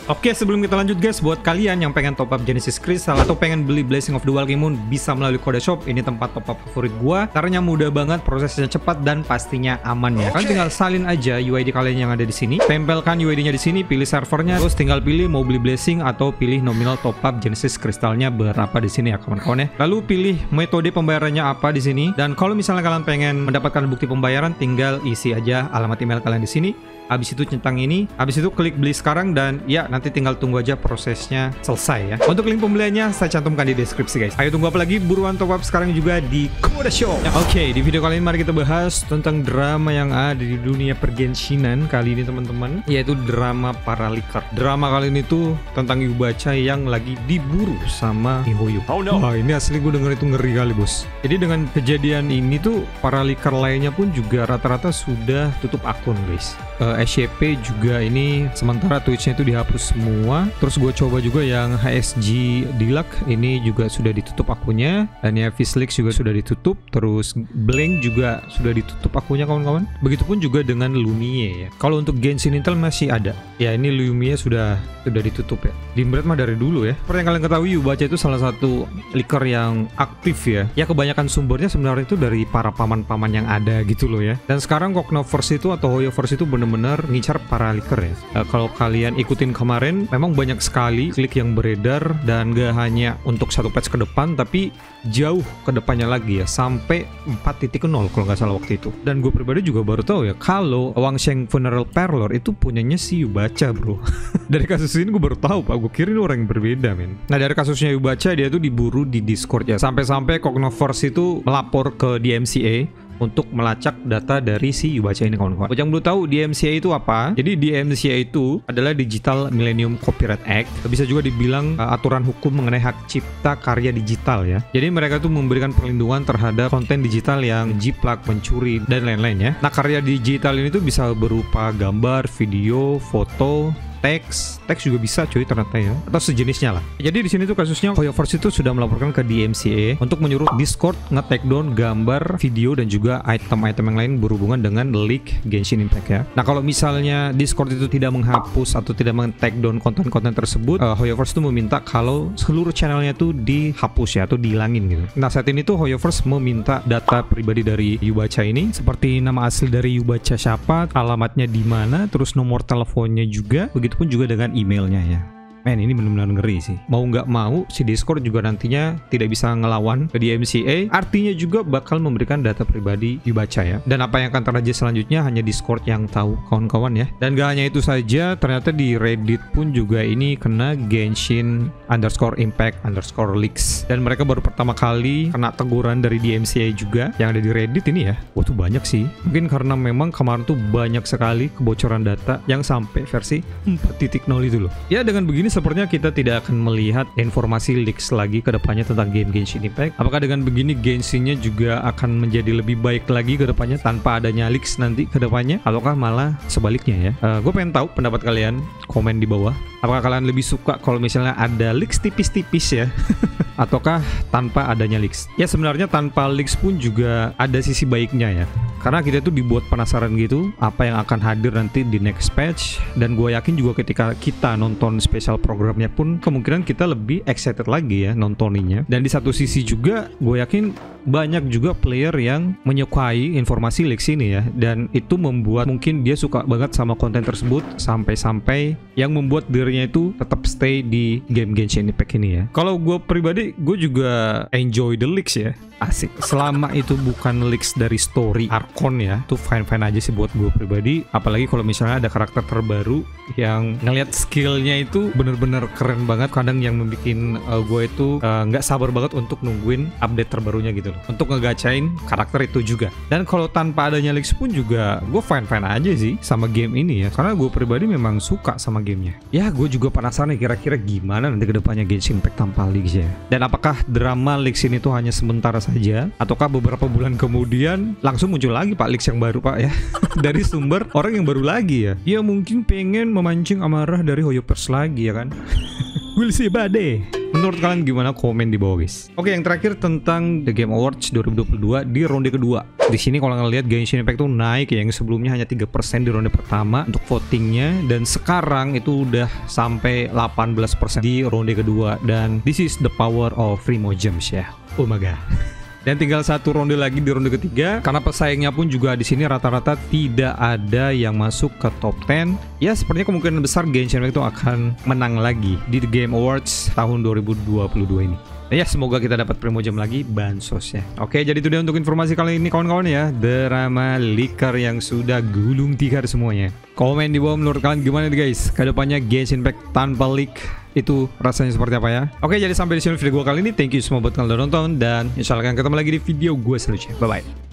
Oke, sebelum kita lanjut guys, buat kalian yang pengen top up Genesis Crystal atau pengen beli Blessing of the Wild Moon, bisa melalui Kode Shop. Ini tempat top up favorit gua. Caranya mudah banget, prosesnya cepat dan pastinya aman ya. Kalian tinggal salin aja UID kalian yang ada di sini, tempelkan UID-nya di sini, pilih servernya, terus tinggal pilih mau beli Blessing atau pilih nominal top up Genesis Crystalnya berapa di sini ya kawan-kawan ya. Lalu pilih metode pembayarannya apa di sini, dan kalau misalnya kalian pengen mendapatkan bukti pembayaran, tinggal isi aja alamat email kalian di sini. Habis itu centang ini, habis itu klik beli sekarang, dan ya nanti tinggal tunggu aja prosesnya selesai ya. Untuk link pembeliannya saya cantumkan di deskripsi guys. Ayo tunggu apa lagi, buruan top up sekarang juga di Kode Shop. Ya, Oke, di video kali ini mari kita bahas tentang drama yang ada di dunia pergenshinan kali ini teman-teman, yaitu drama Paralikar. Drama kali ini tuh tentang Yubacha yang lagi diburu sama miHoYo. Oh no. Wah, ini asli gue denger itu ngeri kali bos. Jadi dengan kejadian ini tuh Paralikar lainnya pun juga rata-rata sudah tutup akun guys. SCP juga ini sementara Twitch-nya itu dihapus semua. Terus gue coba juga yang HSG Dilak ini juga sudah ditutup akunnya, dan ya Fislix juga sudah ditutup. Terus Blank juga sudah ditutup akunnya kawan-kawan. Begitupun juga dengan Lumie ya. Kalau untuk Genshin Intel masih ada. Ya ini Lumie sudah ditutup ya. Dimbret mah dari dulu ya. Seperti yang kalian ketahui, Yubacha itu salah satu liker yang aktif ya. Ya kebanyakan sumbernya sebenarnya itu dari para paman-paman yang ada gitu loh ya. Dan sekarang Koknoverse itu atau HoYoverse itu bener-bener ngincar para liker ya. Kalau kalian ikutin kemarin, memang banyak sekali klik yang beredar, dan gak hanya untuk satu patch ke depan, tapi jauh ke depannya lagi ya, sampai 4.0 kalau nggak salah waktu itu. Dan gue pribadi juga baru tahu ya kalau Wangsheng Funeral Parlor itu punyanya si Yubacha bro. Dari kasus ini gue baru tahu pak, gue kira ini orang yang berbeda men. Nah dari kasusnya Yubacha, dia tuh diburu di Discord ya, sampai-sampai Koknoverse itu melapor ke DMCA untuk melacak data dari si Yubacha ini kawan-kawan. Buat yang belum tahu DMCA itu apa? Jadi DMCA itu adalah Digital Millennium Copyright Act. Bisa juga dibilang aturan hukum mengenai hak cipta karya digital ya. Jadi mereka tuh memberikan perlindungan terhadap konten digital yang jiplak, mencuri, dan lain-lain ya. Nah karya digital ini tuh bisa berupa gambar, video, foto, teks juga bisa cuy ternyata ya, atau sejenisnya lah. Jadi di sini tuh kasusnya HoYoverse itu sudah melaporkan ke DMCA untuk menyuruh Discord nge-take down gambar, video, dan juga item-item yang lain berhubungan dengan leak Genshin Impact ya. Nah kalau misalnya Discord itu tidak menghapus atau tidak men-take down konten-konten tersebut, HoYoverse itu meminta kalau seluruh channelnya tuh dihapus ya, atau dihilangin gitu. Nah saat ini tuh HoYoverse meminta data pribadi dari Yubacha ini, seperti nama asli dari Yubacha siapa, alamatnya di mana, terus nomor teleponnya juga, begitupun juga dengan emailnya ya. Men ini benar-benar ngeri sih. Mau nggak mau si Discord juga nantinya tidak bisa ngelawan ke DMCA. Artinya juga bakal memberikan data pribadi Yubacha ya. Dan apa yang akan terjadi selanjutnya hanya Discord yang tahu kawan-kawan ya. Dan gak hanya itu saja, ternyata di Reddit pun juga ini kena Genshin_Impact_leaks. Dan mereka baru pertama kali kena teguran dari DMCA juga yang ada di Reddit ini ya. Wah tuh banyak sih. Mungkin karena memang kemarin tuh banyak sekali kebocoran data yang sampai versi 4.0 itu loh. Ya dengan begini sepertinya kita tidak akan melihat informasi leaks lagi ke depannya tentang game Genshin Impact. Apakah dengan begini Genshin-nya juga akan menjadi lebih baik lagi ke depannya tanpa adanya leaks nanti ke depannya? Ataukah malah sebaliknya ya? Gue pengen tahu pendapat kalian, komen di bawah. Apakah kalian lebih suka kalau misalnya ada leaks tipis-tipis ya? Ataukah tanpa adanya leaks? Ya sebenarnya tanpa leaks pun juga ada sisi baiknya ya. Karena kita tuh dibuat penasaran gitu apa yang akan hadir nanti di next patch. Dan gue yakin juga ketika kita nonton special programnya pun kemungkinan kita lebih excited lagi ya nontoninya. Dan di satu sisi juga gue yakin banyak juga player yang menyukai informasi leaks ini ya. Dan itu membuat mungkin dia suka banget sama konten tersebut sampai-sampai yang membuat dirinya itu tetap stay di game Genshin Impact ini ya. Kalau gue pribadi, gue juga enjoy the leaks ya. Asik. Selama itu bukan leaks dari story Archon ya, itu fine-fine aja sih buat gue pribadi. Apalagi kalau misalnya ada karakter terbaru yang ngelihat skillnya itu bener-bener keren banget. Kadang yang membuat gue itu nggak sabar banget untuk nungguin update terbarunya gitu loh, untuk ngegacain karakter itu juga. Dan kalau tanpa adanya leaks pun juga gue fine-fine aja sih sama game ini ya, karena gue pribadi memang suka sama gamenya. Ya gue juga penasaran nih kira-kira gimana nanti kedepannya Genshin Impact tanpa leaks ya. Dan apakah drama leaks ini tuh hanya sementara saja, ataukah beberapa bulan kemudian langsung muncul lagi pak leaks yang baru pak ya. Dari sumber orang yang baru lagi ya. Ya mungkin pengen memancing amarah dari HoYoverse lagi ya kan. We'll see buddy. Menurut kalian gimana? Komen di bawah guys. Oke, yang terakhir tentang The Game Awards 2022 di ronde kedua. Di sini kalau ngelihat Genshin Impact tuh naik ya, yang sebelumnya hanya 3% di ronde pertama untuk votingnya, dan sekarang itu udah sampai 18% di ronde kedua, dan this is the power of Primogems ya. Oh my god. Dan tinggal satu ronde lagi di ronde ketiga, karena pesaingnya pun juga di sini rata-rata tidak ada yang masuk ke top 10. Ya, sepertinya kemungkinan besar Genshin Impact itu akan menang lagi di The Game Awards tahun 2022 ini. Ya, semoga kita dapat Primogem lagi bansos ya. Oke, jadi itu dia untuk informasi kali ini kawan-kawan ya. Drama leaker yang sudah gulung tikar semuanya. Komen di bawah menurut kalian gimana nih guys? Kedepannya Genshin Impact tanpa leak itu rasanya seperti apa ya? Oke, jadi sampai di sini video gue kali ini. Thank you semua buat kalian udah nonton, dan insya Allah akan ketemu lagi di video gue selanjutnya. Bye bye.